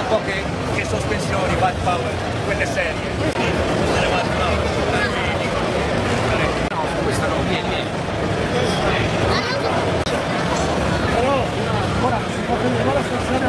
po' che sospensioni, White Power, quelle serie. No, questa no, vieni. Però ora si fa prendere la